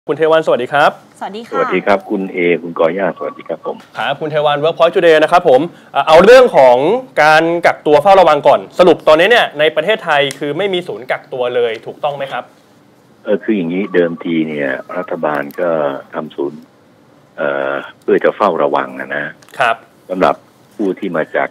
คุณเทวันสวัสดีครับสวัสดีค่ะสวัสดีครับคุณเอคุณกอย่าสวัสดีครับผมครับคุณเทวัน Workpoint Today นะครับผมเอาเรื่องของการกักตัวเฝ้าระวังก่อนสรุปตอนนี้เนี่ยในประเทศไทยคือไม่มีศูนย์กักตัวเลยถูกต้องไหมครับคืออย่างนี้เดิมทีเนี่ยรัฐบาลก็ทำศูนย์เพื่อจะเฝ้าระวังนะครับสำหรับผู้ที่มาจาก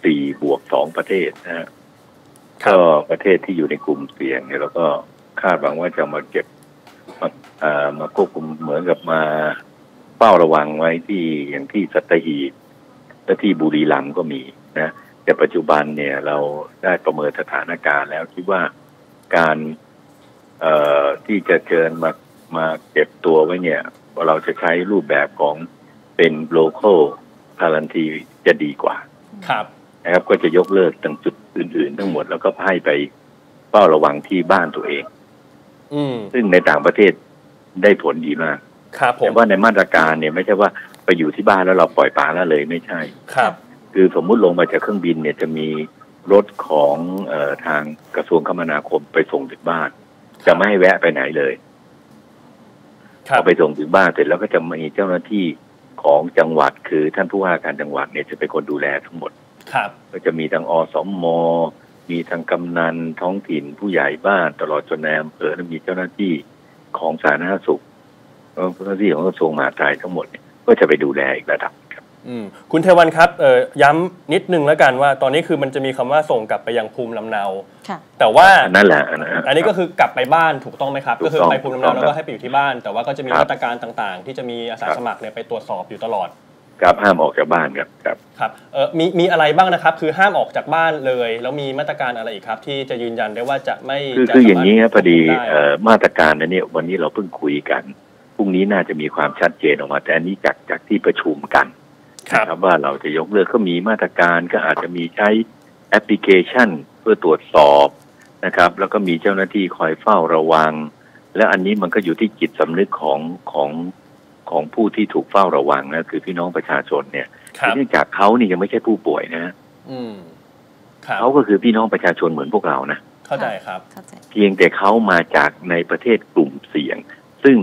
4+2ประเทศนะก็ประเทศที่อยู่ในกลุ่มเสี่ยงเนี่ยเราก็คาดหวังว่าจะมาเก็บมาควบคุมเหมือนกับมาเฝ้าระวังไว้ที่อย่างที่สัตหีบและที่บุรีรัมย์ก็มีนะแต่ปัจจุบันเนี่ยเราได้ประเมินสถานการณ์แล้วคิดว่าการที่จะเชิญมาเก็บตัวไว้เนี่ยเราจะใช้รูปแบบของเป็น local quarantine จะดีกว่าครับนะครับก็จะยกเลิกตั้งจุดอื่นๆทั้งหมดแล้วก็ให้ไปเฝ้าระวังที่บ้านตัวเองซึ่งในต่างประเทศได้ผลดีมากครับผมแต่ว่าในมาตรการเนี่ยไม่ใช่ว่าไปอยู่ที่บ้านแล้วเราปล่อยปละละเลยไม่ใช่ครับคือสมมุติลงมาจากเครื่องบินเนี่ยจะมีรถของทางกระทรวงคมนาคมไปส่งถึงบ้านจะไม่ให้แวะไปไหนเลยพอไปส่งถึงบ้านเสร็จแล้วก็จะมีเจ้าหน้าที่ของจังหวัดคือท่านผู้ว่าการจังหวัดเนี่ยจะเป็นคนดูแลทั้งหมดครับก็จะมีทางอสม.มีทางกำนันท้องถิ่นผู้ใหญ่บ้านตลอดจนนายอำเภอและมีเจ้าหน้าที่ของสาธารณสุขเจ้าหน้าที่ของกระทรวงมหาดไทยทั้งหมดเนี่ยก็จะไปดูแลอีกระดับครับคุณเทวันครับย้ำนิดนึงแล้วกันว่าตอนนี้คือมันจะมีคำว่าส่งกลับไปยังภูมิลำเนาแต่ว่านั่นแหละอันนี้ก็คือกลับไปบ้านถูกต้องไหมครับก็คือไปภูมิลำเนาแล้วก็ให้ไปอยู่ที่บ้านแต่ว่าก็จะมีมาตรการต่างๆที่จะมีอาสาสมัครเนี่ยไปตรวจสอบอยู่ตลอดครับห้ามออกจากบ้านครับมีอะไรบ้างนะครับคือห้ามออกจากบ้านเลยแล้วมีมาตรการอะไรอีกครับที่จะยืนยันได้ว่าจะไม่คืออย่างนี้ครับพอดีมาตรการนั้นเนี่ยวันนี้เราเพิ่งคุยกันพรุ่งนี้น่าจะมีความชัดเจนออกมาแต่อันนี้จากที่ประชุมกันนะครับว่าเราจะยกเลิกก็มีมาตรการก็อาจจะมีใช้แอปพลิเคชันเพื่อตรวจสอบนะครับแล้วก็มีเจ้าหน้าที่คอยเฝ้าระวังและอันนี้มันก็อยู่ที่จิตสำนึกของผู้ที่ถูกเฝ้าระวังนะคือพี่น้องประชาชนเนี่ยเนื่องจากเขานี่ยังไม่ใช่ผู้ป่วยนะเขาก็คือพี่น้องประชาชนเหมือนพวกเรานะเข้าใจครับเพียงแต่เขามาจากในประเทศกลุ่มเสี่ยงซึ่ง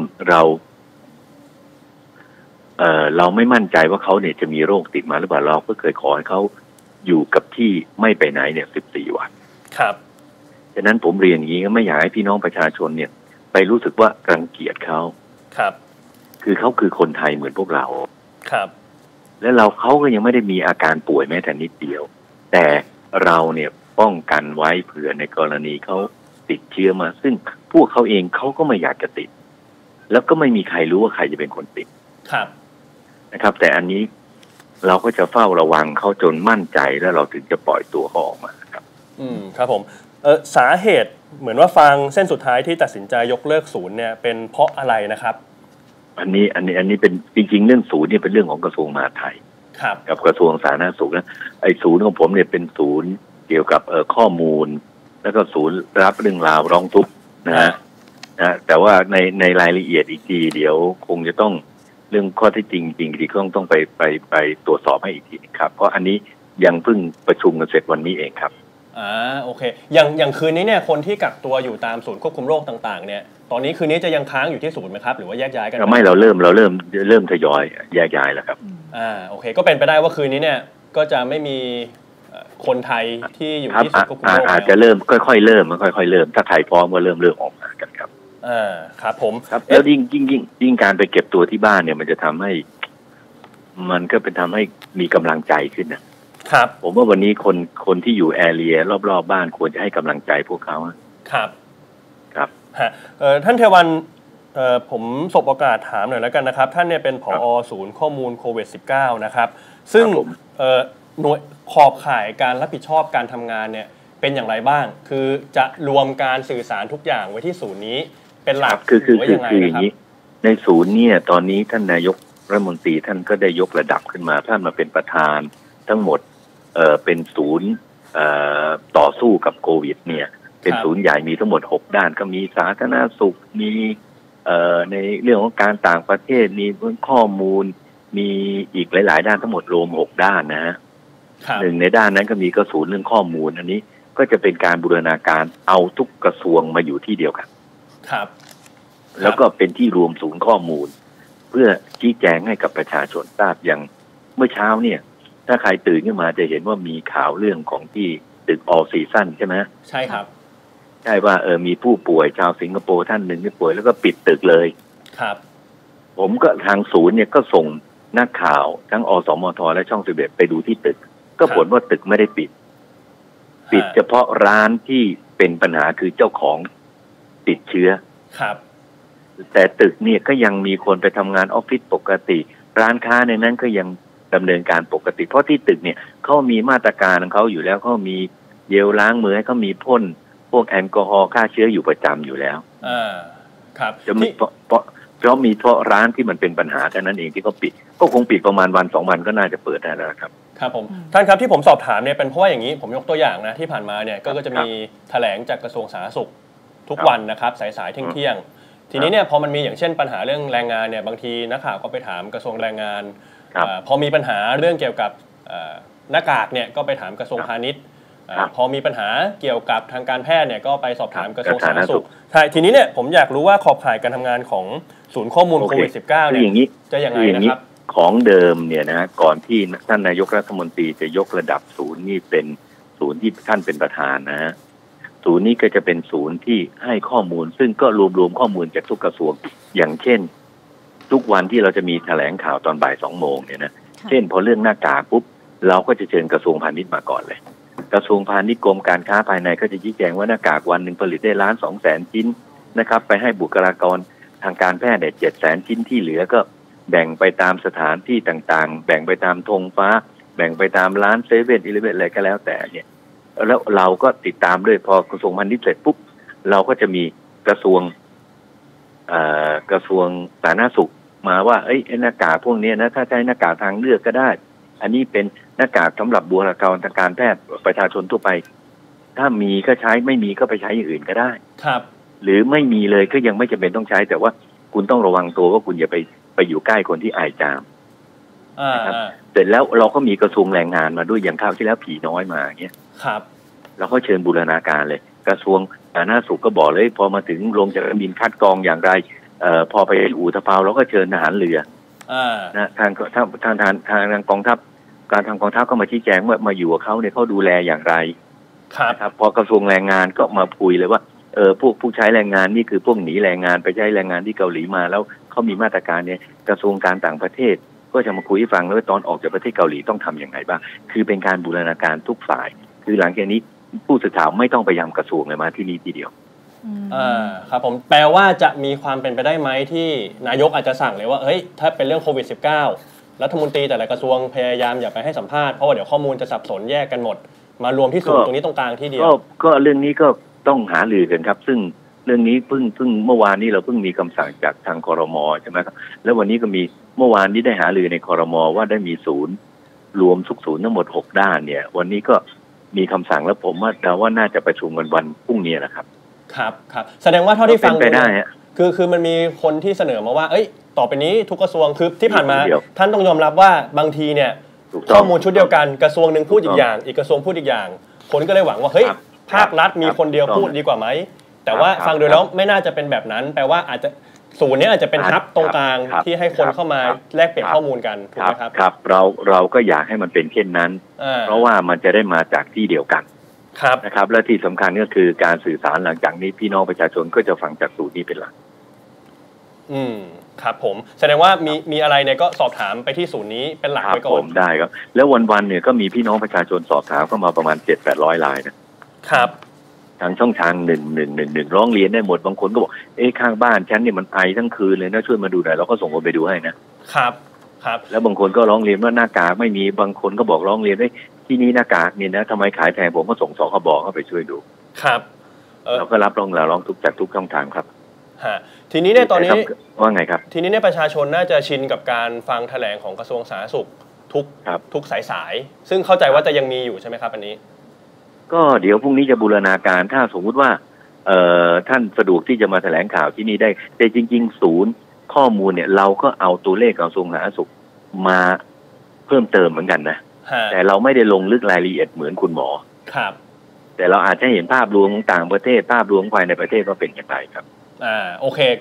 เราไม่มั่นใจว่าเขาเนี่ยจะมีโรคติดมาหรือเปล่าเราก็เคยขอให้เขาอยู่กับที่ไม่ไปไหนเนี่ย14 วันครับฉะนั้นผมเรียนอย่างนี้ก็ไม่อยากให้พี่น้องประชาชนเนี่ยไปรู้สึกว่ารังเกียจเขาครับคือเขาคือคนไทยเหมือนพวกเราครับและเขาก็ยังไม่ได้มีอาการป่วยแม้แต่นิดเดียวแต่เราเนี่ยป้องกันไว้เผื่อในกรณีเขาติดเชื้อมาซึ่งพวกเขาเองเขาก็ไม่อยากจะติดแล้วก็ไม่มีใครรู้ว่าใครจะเป็นคนติดครับนะครับแต่อันนี้เราก็จะเฝ้าระวังเขาจนมั่นใจแล้วเราถึงจะปล่อยตัวเขาออกมาครับครับผมสาเหตุเหมือนว่าฟังเส้นสุดท้ายที่ตัดสินใจยกเลิกศูนย์เนี่ยเป็นเพราะอะไรนะครับอันนี้เป็นจริงๆเรื่องศูนย์เนี่ยเป็นเรื่องของกระทรวงมหาดไทยกับกระทรวงสาธารณสุขนะไอ้ศูนย์ของผมเนี่ยเป็นศูนย์เกี่ยวกับข้อมูลแล้วก็ศูนย์รับเรื่องราวร้องทุกข์นะแต่ว่าในรายละเอียดอีกทีเดี๋ยวคงจะต้องเรื่องข้อที่จริงที่ต้องไปตรวจสอบให้อีกทีครับเพราะอันนี้ยังเพิ่งประชุมกันเสร็จวันนี้เองครับโอเคอย่างคืนนี้เนี่ยคนที่กักตัวอยู่ตามศูนย์ควบคุมโรคต่างๆเนี่ยตอนนี้คืนนี้จะยังค้างอยู่ที่ศูนย์ไหมครับหรือว่าแยกย้ายกันไม่เราเริ่มทยอยแยกย้ายแล้วครับโอเคก็เป็นไปได้ว่าคืนนี้เนี่ยก็จะไม่มีคนไทยที่อยู่ที่ศูนย์ควบคุมโรคอาจจะเริ่มค่อยๆเริ่มถ้าไทยพร้อมก็เริ่มออกมากันครับครับผมครับแล้วยิ่งการไปเก็บตัวที่บ้านเนี่ยมันจะทำให้มันก็เป็นทำให้มีกำลังใจขึ้นนะครับผมว่าวันนี้คนที่อยู่แอเรียรอบๆบ้านควรจะให้กำลังใจพวกเขาครับครับท่านเทวันผมสบโอกาสถามหน่อยแล้วกันนะครับท่านเนี่ยเป็นผอ.ศูนย์ข้อมูลโควิด -19 นะครับซึ่งหน่วยขอบข่ายการรับผิดชอบการทำงานเนี่ยเป็นอย่างไรบ้างคือจะรวมการสื่อสารทุกอย่างไว้ที่ศูนย์นี้เป็นหลักคืออย่างนี้ในศูนย์เนี่ยตอนนี้ท่านนายกรัฐมนตรีท่านก็ได้ยกระดับขึ้นมาท่านมาเป็นประธานทั้งหมดเป็นศูนย์ต่อสู้กับโควิดเนี่ยเป็นศูนย์ใหญ่มีทั้งหมด6ด้านก็มีสาธารณสุขมีในเรื่องของการต่างประเทศมีเรื่องข้อมูลมีอีกหลายๆด้านทั้งหมดรวม6ด้านนะฮะหนึ่งในด้านนั้นก็มีกระศูนย์เรื่องข้อมูลอันนี้ก็จะเป็นการบูรณาการเอาทุกกระทรวงมาอยู่ที่เดียวกันครับแล้วก็เป็นที่รวมศูนย์ข้อมูล เพื่อชี้แจงให้กับประชาชนทราบอย่างเมื่อเช้าเนี่ยถ้าใครตื่นขึ้นมาจะเห็นว่ามีข่าวเรื่องของที่ตึกออลซีซั่นใช่ไหมใช่ครับใช่ว่ามีผู้ป่วยชาวสิงคโปร์ท่านหนึ่งที่ป่วยแล้วก็ปิดตึกเลยครับผมก็ทางศูนย์เนี่ยก็ส่งนักข่าวทั้งอสมทและช่อง11ไปดูที่ตึกก็ผลว่าตึกไม่ได้ปิดเฉพาะร้านที่เป็นปัญหาคือเจ้าของติดเชื้อครับแต่ตึกเนี่ยก็ยังมีคนไปทำงานออฟฟิศปกติร้านค้าในนั้นก็ยังดำเนินการปกติเพราะที่ตึกเนี่ยเขามีมาตรการของเขาอยู่แล้วเขามีเจลล้างมือให้เขามีพ่นพวกแอลกอฮอล์ฆ่าเชื้ออยู่ประจำอยู่แล้วครับจะมีเพราะมีเพราะร้านที่มันเป็นปัญหาเท่านั้นเองที่เขาปิดก็คงปิดประมาณวัน2 วันก็น่าจะเปิดได้แล้วครับครับผมท่านครับที่ผมสอบถามเนี่ยเป็นเพราะว่าอย่างนี้ผมยกตัวอย่างนะที่ผ่านมาเนี่ยก็จะมีแถลงจากกระทรวงสาธารณสุขทุกวันนะครับสายๆเที่ยงทีนี้เนี่ยพอมันมีอย่างเช่นปัญหาเรื่องแรงงานเนี่ยบางทีนักข่าวก็ไปถามกระทรวงแรงงานพอมีปัญหาเรื่องเกี่ยวกับหน้ากากเนี่ยก็ไปถามกระทรวงพาณิชย์พอมีปัญหาเกี่ยวกับทางการแพทย์เนี่ยก็ไปสอบถามกระทรวงสาธารณสุขใช่ทีนี้เนี่ยผมอยากรู้ว่าขอบข่ายการทำงานของศูนย์ข้อมูลโควิด -19 เนี่ยจะยังไงนะครับของเดิมเนี่ยนะก่อนที่ท่านนายกรัฐมนตรีจะยกระดับศูนย์นี่เป็นศูนย์ที่ท่านเป็นประธานนะฮะศูนย์นี้ก็จะเป็นศูนย์ที่ให้ข้อมูลซึ่งก็รวมข้อมูลจากทุกกระทรวงอย่างเช่นทุกวันที่เราจะมีแถลงข่าวตอนบ่าย2 โมงเนี่ยนะเช่นพอเรื่องหน้ากากปุ๊บเราก็จะเชิญกระทรวงพาณิชย์มาก่อนเลยกระทรวงพาณิชย์กรมการค้าภายในก็จะชี้แจงว่าหน้ากากวันหนึ่งผลิตได้1,200,000 ชิ้นนะครับไปให้บุคลากรทางการแพทย์เนี่ย700,000 ชิ้นที่เหลือก็แบ่งไปตามสถานที่ต่างๆแบ่งไปตามธงฟ้าแบ่งไปตามร้านเซเว่นอีเลฟเว่นอะไรก็แล้วแต่เนี่ยแล้วเราก็ติดตามด้วยพอกระทรวงพาณิชย์เสร็จปุ๊บเราก็จะมีกระทรวงสาธารณสุขมาว่าหน้ากากพวกนี้นะถ้าใช้หน้ากากทางเลือกก็ได้อันนี้เป็นหน้ากากสำหรับบุคลากรทางการแพทย์ประชาชนทั่วไปถ้ามีก็ใช้ไม่มีก็ไปใช้อย่างอื่นก็ได้ครับหรือไม่มีเลยก็ยังไม่จำเป็นต้องใช้แต่ว่าคุณต้องระวังตัวว่าคุณอย่าไปอยู่ใกล้คนที่ไอจามนะครับเสร็จแล้วเราก็มีกระทรวงแรงงานมาด้วยอย่างคราวที่แล้วผีน้อยมาอย่างเงี้ยครับเราก็เชิญบูรณาการเลยกระทรวงสาธารณสุขก็บอกเลยพอมาถึงลงจากบินคัดกรองอย่างไรพอไปอู่ตะเภาเราก็เชิญทหารเรือนะทางกองทัพการทางกองทัพก็มาชี้แจงว่ามาอยู่กับเขาเนี่ยเขาดูแลอย่างไรครับพอกระทรวงแรงงานก็มาคุยเลยว่าพวกผู้ใช้แรงงานนี่คือพวกหนีแรงงานไปใช้แรงงานที่เกาหลีมาแล้วเขามีมาตรการเนี่ยกระทรวงการต่างประเทศก็จะมาคุยให้ฟังแล้วว่าตอนออกจากประเทศเกาหลีต้องทำอย่างไรบ้างคือเป็นการบูรณาการทุกฝ่ายคือหลังจากนี้ผู้สื่อข่าวไม่ต้องไปย้ำกระทรวงเลยมาที่นี่ทีเดียวครับผมแปลว่าจะมีความเป็นไปได้ไหมที่นายกอาจจะสั่งเลยว่าเฮ้ยถ้าเป็นเรื่องโควิด -19 รัฐมนตรีแต่ละกระทรวงพยายามอย่าไปให้สัมภาษณ์เพราะว่าเดี๋ยวข้อมูลจะสับสนแยกกันหมดมารวมที่ศูนย์ตรงนี้ตรงกลางที่เดียวก็เรื่องนี้ก็ต้องหารือกันครับซึ่งเรื่องนี้เพิ่งเมื่อวานนี้เราเพิ่งมีคำสั่งจากทางครม.ใช่ไหมครับแล้ววันนี้ก็มีเมื่อวานนี้ได้หารือในครม.ว่าได้มีศูนย์รวมทุกศูนย์ทั้งหมด6 ด้านเนี่ยวันนี้ก็มีคำสั่งแล้วผมว่าน่าจะประชุมวันพรุ่งนี้นะครับครับแสดงว่าเท่าที่ฟังไปได้คือมันมีคนที่เสนอมาว่าต่อไปนี้ทุกกระทรวงคือที่ผ่านมาท่านต้องยอมรับว่าบางทีเนี่ยข้อมูลชุดเดียวกันกระทรวงหนึ่งพูดอีกอย่างอีกกระทรวงพูดอีกอย่างคนก็เลยหวังว่าเฮ้ยภาครัฐมีคนเดียวพูดดีกว่าไหมแต่ว่าฟังดูแล้วไม่น่าจะเป็นแบบนั้นแปลว่าอาจจะศูนย์นี้อาจจะเป็นฮับตรงกลางที่ให้คนเข้ามาแลกเปลี่ยนข้อมูลกันถูกไหมครับครับเราก็อยากให้มันเป็นเช่นนั้นเพราะว่ามันจะได้มาจากที่เดียวกันนะครับและที่สำคัญก็คือการสื่อสารหลังจากนี้พี่น้องประชาชนก็จะฟังจากศูนย์นี้เป็นหลักครับผมแสดงว่ามีอะไรเนี่ยก็สอบถามไปที่ศูนย์นี้เป็นหลักไว้ก่อนได้ครับแล้ววันๆเนี่ยก็มีพี่น้องประชาชนสอบถามเข้ามาประมาณ700-800 รายนะครับทางช่องทาง111ร้องเรียนได้หมดบางคนก็บอกข้างบ้านฉันเนี่ยมันไอทั้งคืนเลยนะช่วยมาดูหน่อยเราก็ส่งคนไปดูให้นะครับแล้วบางคนก็ร้องเรียนว่าหน้ากากไม่มีบางคนก็บอกร้องเรียนว่าที่นี่หน้ากากเนี่ยนะทำไมขายแพงผมก็ส่งสคบ.เข้าไปช่วยดูครับเราก็รับร้องทุกจากทุกช่องทางครับทีนี้เนี่ยตอนนี้ว่าไงครับทีนี้เนี่ยประชาชนน่าจะชินกับการฟังแถลงของกระทรวงสาธารณสุขทุกสายซึ่งเข้าใจว่าจะยังมีอยู่ใช่ไหมครับอันนี้ก็เดี๋ยวพรุ่งนี้จะบูรณาการถ้าสมมุติว่าท่านสะดวกที่จะมาแถลงข่าวที่นี่ได้แต่จริงๆศูนย์ข้อมูลเนี่ยเราก็เอาตัวเลขกระทรวงสาธารณสุขมาเพิ่มเติมเหมือนกันนะแต่เราไม่ได้ลงลึกรายละเอียดเหมือนคุณหมอครับแต่เราอาจจะเห็นภาพรวมของต่างประเทศภาพรวมภายในประเทศว่าเป็นอย่างไรครับโอเคก็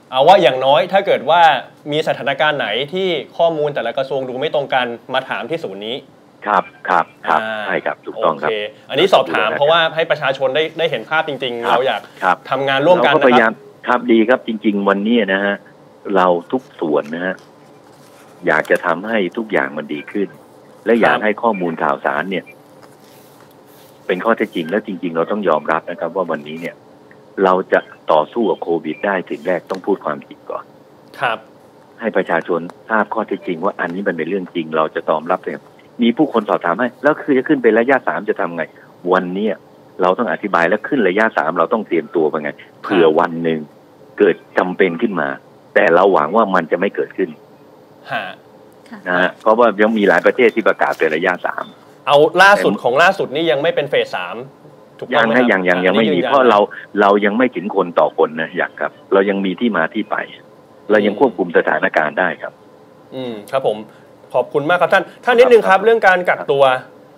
เอาว่าอย่างน้อยถ้าเกิดว่ามีสถานการณ์ไหนที่ข้อมูลแต่ละกระทรวงดูไม่ตรงกันมาถามที่ศูนย์นี้ครับใช่ครับถูกต้องครับอันนี้สอบถามเพราะว่าให้ประชาชนได้เห็นภาพจริงๆเราอยากทำงานร่วมกันนะครับพยายามครับดีครับจริงๆวันนี้นะฮะเราทุกส่วนนะฮะอยากจะทำให้ทุกอย่างมันดีขึ้นและอยากให้ข้อมูลข่าวสารเนี่ยเป็นข้อเท็จจริงแล้วจริงๆเราต้องยอมรับนะครับว่าวันนี้เนี่ยเราจะต่อสู้กับโควิดได้สิ่งแรกต้องพูดความจริงก่อนครับให้ประชาชนทราบข้อเท็จจริงว่าอันนี้มันเป็นเรื่องจริงเราจะตอบรับเลยมีผู้คนสอบถามให้แล้วคือจะขึ้นเป็นระยะ3จะทำไงวันนี้เราต้องอธิบายแล้วขึ้นระยะ3เราต้องเตรียมตัวเป็นไงเผื่อวันหนึ่งเกิดจำเป็นขึ้นมาแต่เราหวังว่ามันจะไม่เกิดขึ้นนะฮะเพราะว่ายังมีหลายประเทศที่ประกาศเป็นระยะ3 เอาล่าสุดนี่ยังไม่เป็นเฟส3ถูกต้องไหมครับยังไม่มีเพราะเรายังไม่ถึงคนต่อคนนะอยากครับเรายังมีที่มาที่ไปเรายังควบคุมสถานการณ์ได้ครับครับผมขอบคุณมากครับท่านนิดนึงครับเรื่องการกักตัว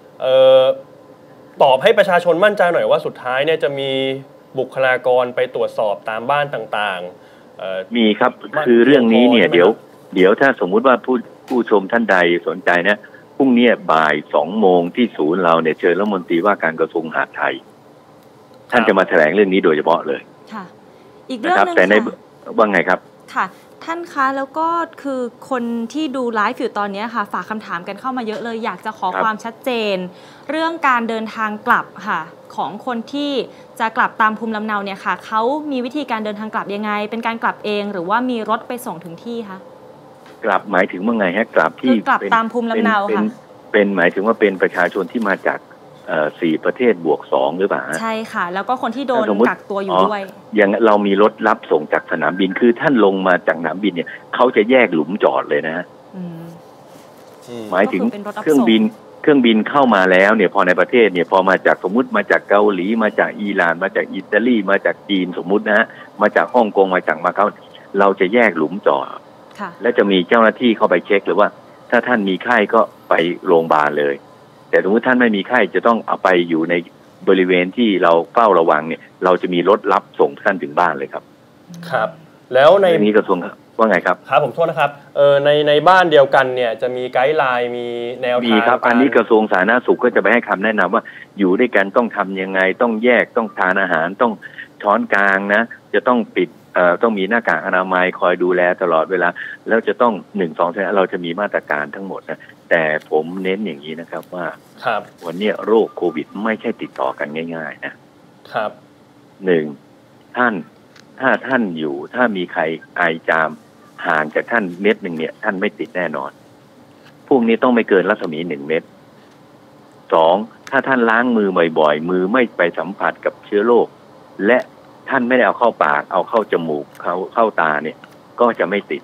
ตอบให้ประชาชนมั่นใจหน่อยว่าสุดท้ายเนี่ยจะมีบุคลากรไปตรวจสอบตามบ้านต่างๆมีครับคือเรื่องนี้เนี่ยเดี๋ยวถ้าสมมุติว่าผู้ชมท่านใดสนใจนะพรุ่งนี้บ่าย2 โมงที่ศูนย์เราเนี่ยเชิญรัฐมนตรีว่าการกระทรวงมหาดไทยท่านจะมาแถลงเรื่องนี้โดยเฉพาะเลยค่ะอีกเรื่องนึงแต่ในว่าไงครับค่ะท่านคะแล้วก็คือคนที่ดูไลฟ์อยู่ตอนนี้ค่ะฝากคำถามกันเข้ามาเยอะเลยอยากจะขอความชัดเจนเรื่องการเดินทางกลับค่ะของคนที่จะกลับตามภูมิลำเนาเนี่ยค่ะเขามีวิธีการเดินทางกลับยังไงเป็นการกลับเองหรือว่ามีรถไปส่งถึงที่คะกลับหมายถึงว่าไงฮะกลับที่กลับตามภูมิลำเนาค่ะเป็นหมายถึงว่าเป็นประชาชนที่มาจาก4 ประเทศบวก2หรือเปล่าใช่ค่ะแล้วก็คนที่โดนกักตัวอยู่ด้วยอย่างเรามีรถรับส่งจากสนามบินคือท่านลงมาจากสนามบินเนี่ยเขาจะแยกหลุมจอดเลยนะหมายถึงเครื่องบินเข้ามาแล้วเนี่ยพอในประเทศเนี่ยพอมาจากสมมุติมาจากเกาหลีมาจากอิหร่านมาจากอิตาลีมาจากจีนสมมุตินะฮะมาจากฮ่องกงมาจากมาเก๊าเราจะแยกหลุมจอดและจะมีเจ้าหน้าที่เข้าไปเช็คหรือว่าถ้าท่านมีไข้ก็ไปโรงพยาบาลเลยแต่สมมติท่านไม่มีไข้จะต้องเอาไปอยู่ในบริเวณที่เราเฝ้าระวังเนี่ยเราจะมีรถรับส่งท่านถึงบ้านเลยครับครับแล้วในนี้กระทรวงว่าไงครับครับผมโทษนะครับในบ้านเดียวกันเนี่ยจะมีไกด์ไลน์มีแนวทางมีครับอันนี้กระทรวงสาธารณสุขก็จะไปให้คำแนะนำว่าอยู่ด้วยกันต้องทำยังไงต้องแยกต้องทานอาหารต้องช้อนกลางนะจะต้องปิดต้องมีหน้ากากอนามัยคอยดูแลตลอดเวลาแล้วจะต้อง1 2 3เราจะมีมาตรการทั้งหมดนะแต่ผมเน้นอย่างนี้นะครับว่าวันนี้โรคโควิดไม่ใช่ติดต่อกันง่ายๆนะครับถ้าท่านอยู่ถ้ามีใครไอจามห่างจากท่านเม็ดหนึ่งเนี่ยท่านไม่ติดแน่นอนพวกนี้ต้องไม่เกินรัศมี1 เมตร2ถ้าท่านล้างมือบ่อยๆมือไม่ไปสัมผัสกับเชื้อโรคและท่านไม่ได้เอาเข้าปากเอาเข้าจมูกเข้าตาเนี่ยก็จะไม่ติด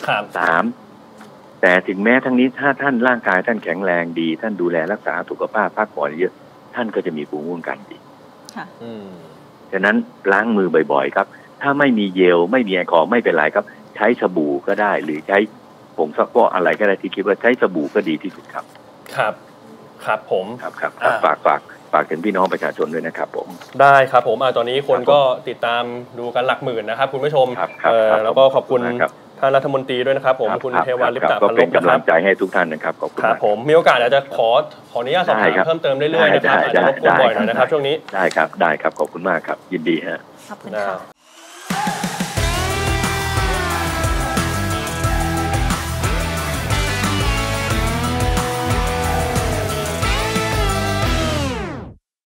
3แต่ถึงแม้ทั้งนี้ถ้าท่านร่างกายท่านแข็งแรงดีท่านดูแลรักษาสุขภาพพักผ่อนเยอะท่านก็จะมีภูมิคุ้มกันดีฉะนั้นล้างมือบ่อยๆครับถ้าไม่มีเจลไม่มีแอลกอฮอล์ไม่เป็นไรครับใช้สบู่ก็ได้หรือใช้ผงซักฟอกอะไรก็ได้ที่คิดว่าใช้สบู่ก็ดีที่สุดครับครับผมครับฝากถึงพี่น้องประชาชนด้วยนะครับผมได้ครับผมตอนนี้คนก็ติดตามดูกันหลักหมื่นนะครับคุณผู้ชมแล้วก็ขอบคุณท่านรัฐมนตรีด้วยนะครับผมคุณเทวันลิปตะพันลบนะครับก็เป็นกำลังใจให้ทุกท่านนะครับขอบคุณครับผมมีโอกาสอาจจะขออนุญาตสอบถามเพิ่มเติมเรื่อยๆนะครับอาจจะรบกวนบ่อยหน่อยนะครับช่วงนี้ได้ครับขอบคุณมากครับยินดีฮะขอบคุณค่ะ